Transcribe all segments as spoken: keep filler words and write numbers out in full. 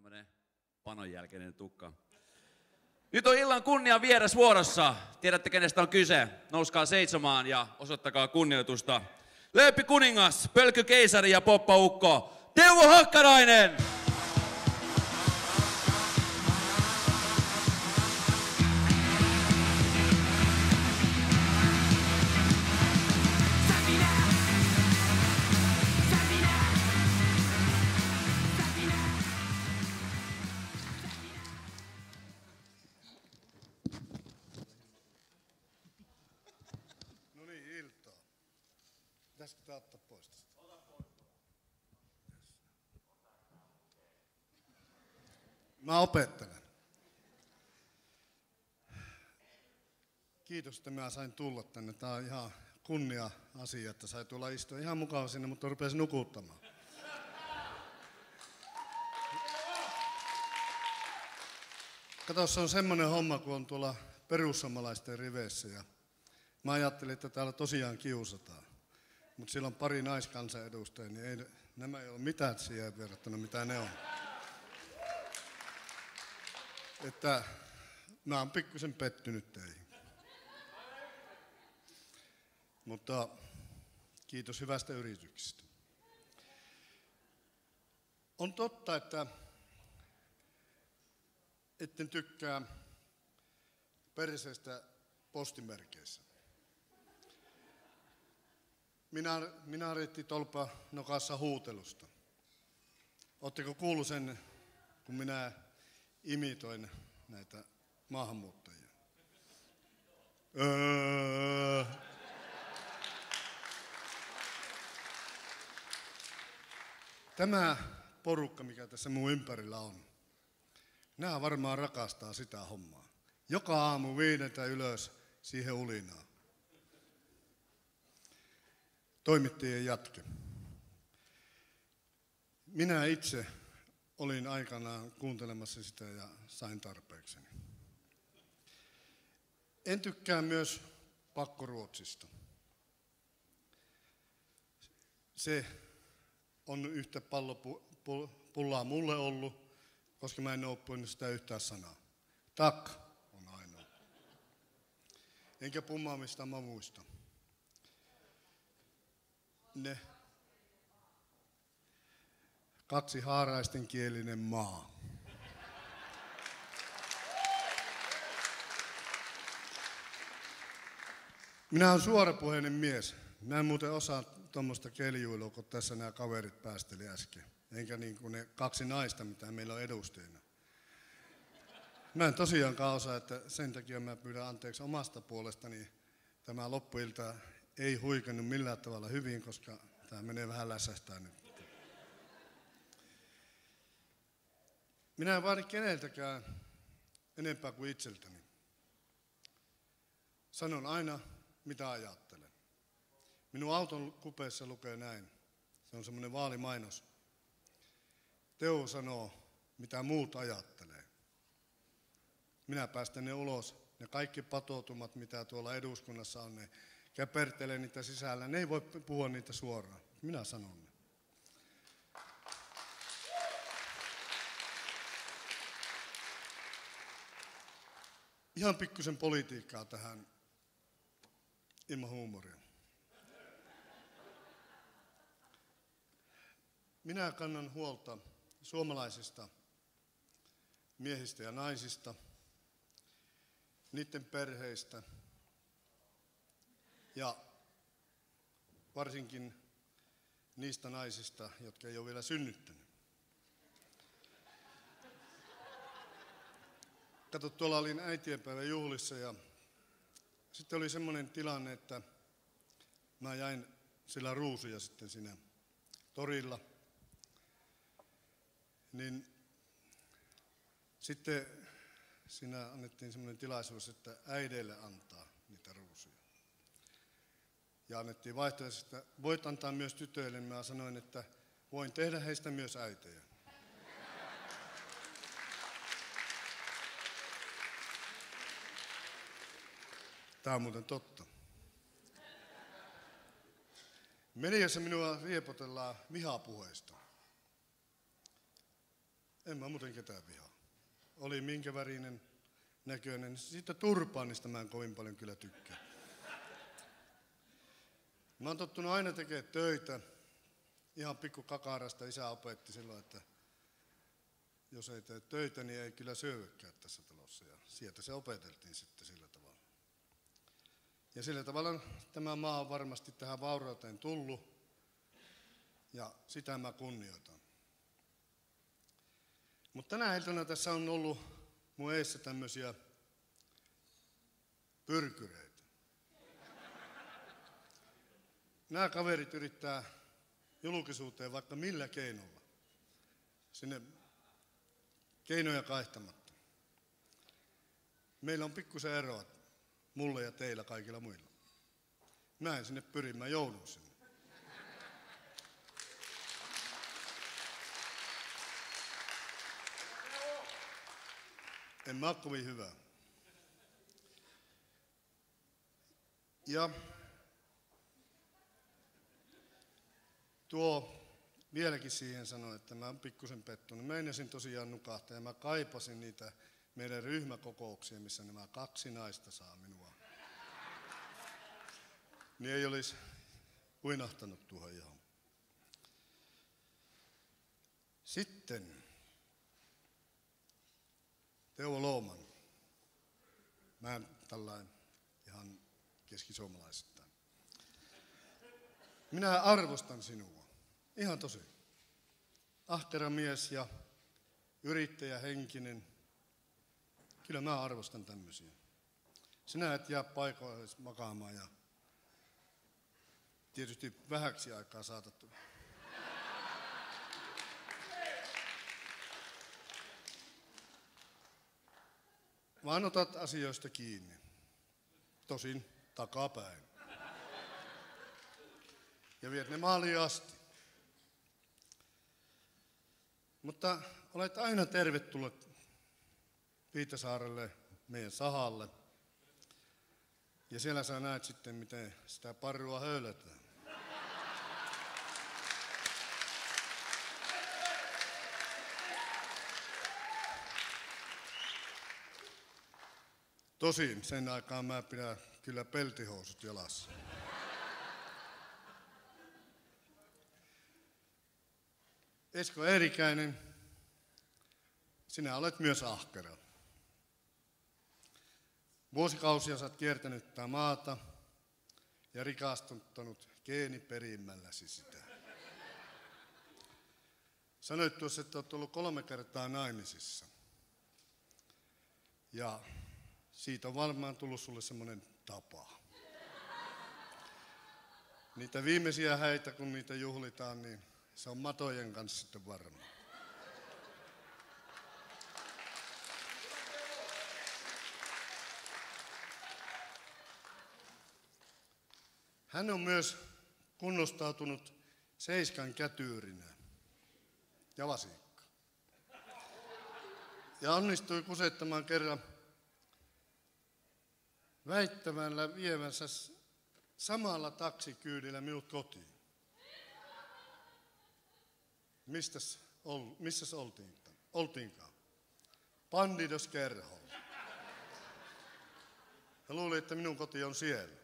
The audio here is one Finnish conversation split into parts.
Tämmönen panon jälkeinen tukka. Nyt on illan kunnian vieras vuorossa. Tiedätte kenestä on kyse. Nouskaa seisomaan ja osoittakaa kunnioitusta. Lööppi kuningas, Pölkky keisari ja poppaukko Teuvo Hakkarainen! Pitäisikö tää ottaa pois tästä? Ota pois. Mä opettelen. Kiitos, että mä sain tulla tänne. Tää on ihan kunnia asia, että sai tulla istua ihan mukava sinne, mutta rupesin nukuttamaan. Kato, se on semmonen homma, kun on tuolla perussuomalaisten riveissä ja mä ajattelin, että täällä tosiaan kiusataan. Mutta siellä on pari naiskansanedustajia, niin ei, nämä ei ole mitään siihen verrattuna, mitä ne on. Että mä oon pikkusen pettynyt teihin. Mutta kiitos hyvästä yrityksestä. On totta, että etten tykkää perseestä postimerkeissä. Minä, minareetti tolpa nokassa huutelusta. Oletteko kuullut sen, kun minä imitoin näitä maahanmuuttajia? Öö. Tämä porukka, mikä tässä mun ympärillä on, nämä varmaan rakastaa sitä hommaa. Joka aamu viideltä ylös siihen ulinaan. Toimittajien jatke. Minä itse olin aikanaan kuuntelemassa sitä ja sain tarpeekseni. En tykkää myös pakkoruotsista. Se on yhtä pallopullaa mulle ollut, koska mä en ole oppinut sitä yhtään sanaa. Tak on ainoa. Enkä pummaamista mä muista. Ne. Kaksi haaraisten kielinen maa. Minä olen suorapuheinen mies. Mä en muuten osaa tuommoista keljuilua, kun tässä nämä kaverit päästeli äsken. Enkä niin kuin ne kaksi naista, mitä meillä on edustajina. Mä en tosiaankaan osaa, että sen takia mä pyydän anteeksi omasta puolestani. Tämä loppuilta ei huikannut millään tavalla hyvin, koska tämä menee vähän läsähtää nyt. Minä en vaadi keneltäkään enempää kuin itseltäni. Sanon aina, mitä ajattelen. Minun auton kupeessa lukee näin. Se on semmoinen vaalimainos. Teuvo sanoo, mitä muut ajattelee. Minä päästän ne ulos. Ne kaikki patoutumat, mitä tuolla eduskunnassa on, ne käpertelee niitä sisällä. Ne ei voi puhua niitä suoraan. Minä sanon ne. Ihan pikkusen politiikkaa tähän ilman huumoria. Minä kannan huolta suomalaisista miehistä ja naisista, niiden perheistä ja varsinkin niistä naisista, jotka ei ole vielä synnyttänyt. Kato, tuolla olin äitienpäivän juhlissa ja sitten oli semmoinen tilanne, että mä jäin sillä ruusuja sitten siinä torilla. Niin sitten siinä annettiin semmoinen tilaisuus, että äideille antaa niitä ruusuja. Ja annettiin vaihtoehtoisesti, että voit antaa myös tytöille. Mä sanoin, että voin tehdä heistä myös äitejä. Tämä on muuten totta. Mediassa minua riepotellaan vihapuheista. En mä muuten ketään vihaa. Oli minkä värinen näköinen, niin siitä turpaanista mä en kovin paljon kyllä tykkää. Mä oon tottunut aina tekemään töitä. Ihan pikku kakarasta isä opetti silloin, että jos ei tee töitä, niin ei kyllä syödäkään tässä talossa. Ja sieltä se opeteltiin sitten sillä tavalla. Ja sillä tavalla tämä maa on varmasti tähän vaurauteen tullut. Ja sitä mä kunnioitan. Mutta tänä iltana tässä on ollut mun eessä tämmöisiä pyrkyreitä. Nämä kaverit yrittää julkisuuteen vaikka millä keinolla. Sinne keinoja kaihtamatta. Meillä on pikkusen eroa, mulle ja teillä kaikilla muilla. Mä en sinne pyri, mä joudun sinne. En mä ole kovin hyvä. Ja tuo vieläkin siihen sanoi, että mä oon pikkusen pettunut. Mä meinasin tosiaan nukahtaa ja mä kaipasin niitä meidän ryhmäkokouksia, missä nämä kaksi naista saa minua. Niin ei olisi uinahtanut tuohon johon. Sitten Teuvo Louman. Mä tällainen ihan keskisuomalaisittain. Minä arvostan sinua. Ihan tosi. Ahkera mies ja yrittäjähenkinen. Kyllä mä arvostan tämmöisiä. Sinä et jää paikoille makaamaan ja tietysti vähäksi aikaa saatat. Vaan otat asioista kiinni. Tosin takapäin. Ja viet ne maaliin asti. Mutta olet aina tervetullut Viitasaarelle, meidän sahalle. Ja siellä sä näet sitten, miten sitä parrua höylätään. Tosin sen aikaan mä pidän kyllä peltihousut jalassa. Esko Eerikäinen, sinä olet myös ahkera. Vuosikausia sä oot kiertänyt tätä maata ja rikastuttanut geeniperimälläsi sitä. Sanoit tuossa, että olet ollut kolme kertaa naimisissa. Ja siitä on varmaan tullut sulle semmoinen tapa. Niitä viimeisiä häitä, kun niitä juhlitaan, niin se on matojen kanssa sitten varmaan. Hän on myös kunnostautunut seiskan kätyyrinä ja vasikka. Ja onnistui kusettamaan kerran väittämällä vievänsä samalla taksikyydillä minut kotiin. Mistäs, ol, missäs oltiin, oltiinkaan? Pandidos kerholla. Ja luulin, että minun koti on siellä.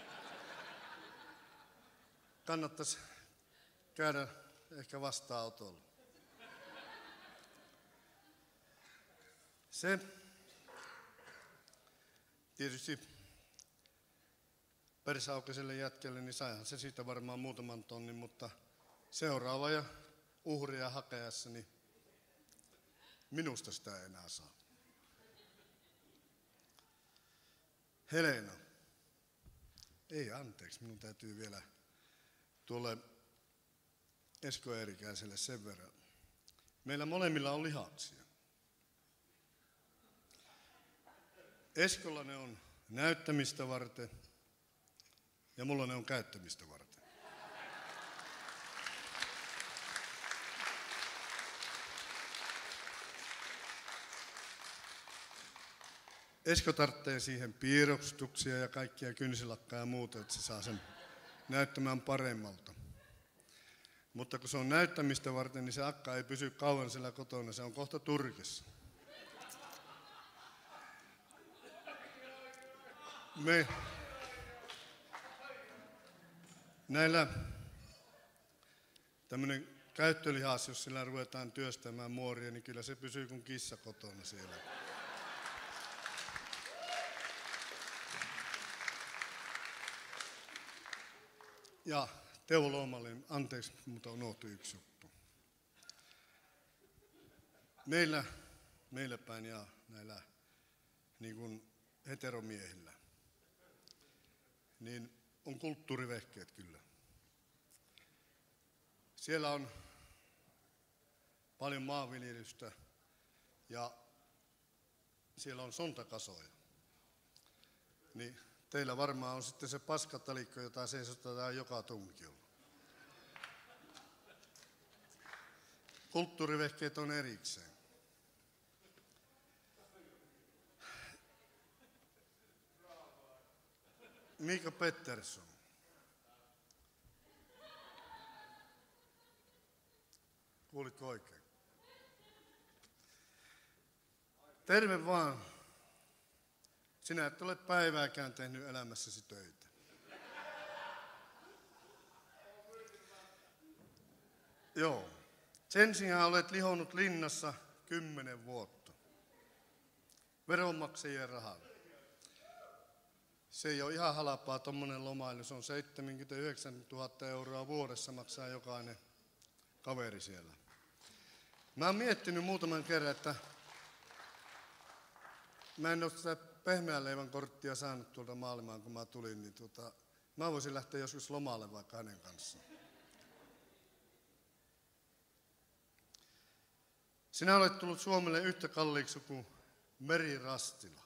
Kannattaisi käydä ehkä vastaanotolla. Se tietysti persaukiselle jätkelle, niin saihan se siitä varmaan muutaman tonnin, mutta seuraava ja uhria hakeessa, niin minusta sitä ei enää saa. Helena. Ei anteeksi, minun täytyy vielä tuolle Esko Eerikäiselle sen verran. Meillä molemmilla on lihaksia. Eskolla ne on näyttämistä varten ja mulla ne on käyttämistä varten. Esko tarvitsee siihen piirustuksia ja kaikkia kynsilakkaa ja muuta, että se saa sen näyttämään paremmalta. Mutta kun se on näyttämistä varten, niin se akka ei pysy kauan siellä kotona, se on kohta Turkissa. Me näillä tämmöinen käyttölihas, jos sillä ruvetaan työstämään muoria, niin kyllä se pysyy kuin kissa kotona siellä. Ja Teuvo Luomalle, anteeksi, mutta unohtui yksi juttu. Meillä, meillä päin ja näillä niin kuin heteromiehillä, niin on kulttuurivehkeet kyllä. Siellä on paljon maanviljelystä ja siellä on sontakasoja. Niin teillä varmaan on sitten se paskatalikko, jota seisotetaan joka tunkiolla. Kulttuurivehkeet on erikseen. Miika Pettersson. Kuulitko oikein? Terve vaan. Sinä et ole päivääkään tehnyt elämässäsi töitä. Joo. Sen sijaan olet lihonnut linnassa kymmenen vuotta. Veronmaksajien rahalla. Se ei ole ihan halpaa tommonen lomailu. Se on seitsemänkymmentäyhdeksän tuhatta euroa vuodessa maksaa jokainen kaveri siellä. Mä oon miettinyt muutaman kerran, että mä en ole sitä pehmeän leivän korttia saanut tuolta maailmaan, kun mä tulin, niin tuota, mä voisin lähteä joskus lomalle vaikka hänen kanssaan. Sinä olet tullut Suomelle yhtä kalliiksi kuin Meri Rastila.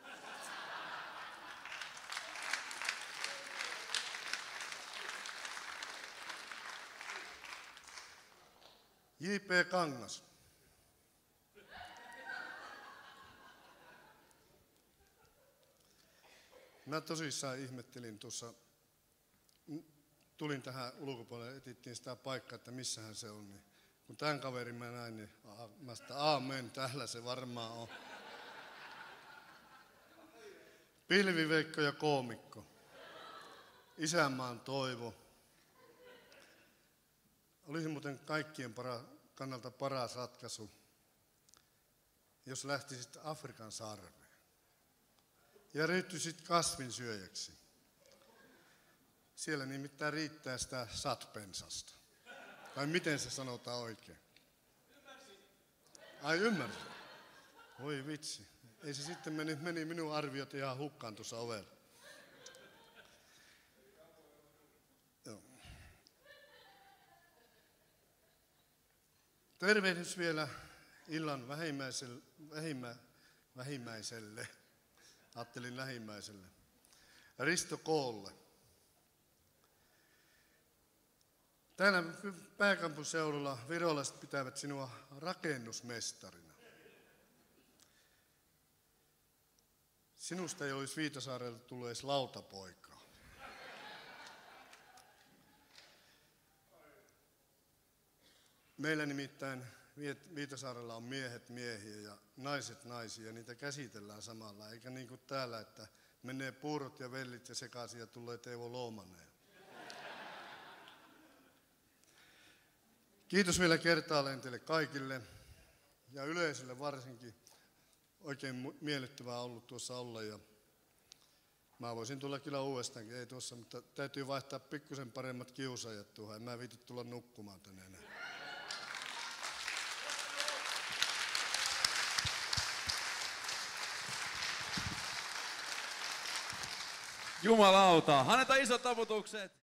J P Kangas. Mä tosissaan ihmettelin tuossa, tulin tähän ulkopuolelle, etittiin sitä paikkaa, että missähän se on. Niin kun tämän kaverin mä näin, niin mä sitä aamen, täällä se varmaan on. Pilviveikko ja koomikko. Isänmaan toivo. Olisi muuten kaikkien para, kannalta paras ratkaisu, jos lähtisit Afrikan sarveen ja ryhtyisit kasvinsyöjäksi. Siellä nimittäin riittää sitä satpensasta. Tai miten se sanotaan oikein? Ymmärsin. Ai ymmärsin. Voi vitsi. Ei se sitten meni, meni minun arviot ihan hukkaan tuossa ovella. Joo. Tervehdys vielä illan vähimmäiselle, vähimmä, vähimmäiselle. Ajattelin lähimmäiselle. Risto Koolle. Täällä pääkaupunkiseudulla virolaiset pitävät sinua rakennusmestarina. Sinusta ei olisi Viitasaarelta tullut edes lautapoikaa. Meillä nimittäin Viitasaarella on miehet miehiä ja naiset naisia, ja niitä käsitellään samalla, eikä niin kuin täällä, että menee puurot ja vellit ja sekaisin ja tulee Teuvo Luomanen. Kiitos vielä kertaalleen teille kaikille ja yleisölle varsinkin. Oikein miellyttävää ollut tuossa olla ja mä voisin tulla kyllä uudestaankin, ei tuossa, mutta täytyy vaihtaa pikkusen paremmat kiusaajat tuohon, en mä viiti tulla nukkumaan tänne enää. Jumalauta, annetaan isot taputukset.